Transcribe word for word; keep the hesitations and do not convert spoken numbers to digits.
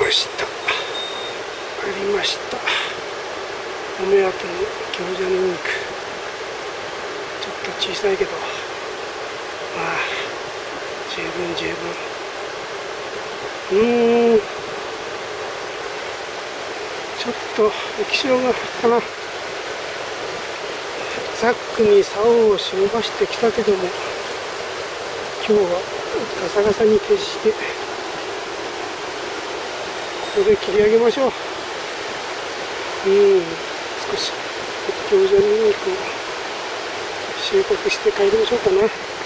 ました。ありました。お目当ての行者ニンニク。ちょっと小さいけど、まあ十分十分。うーん、ちょっと液晶がかな。ザックに竿を忍ばしてきたけども、今日はガサガサに徹して、ここで切り上げましょう。うん、少し行者ニンニクを収穫して帰りましょうかな。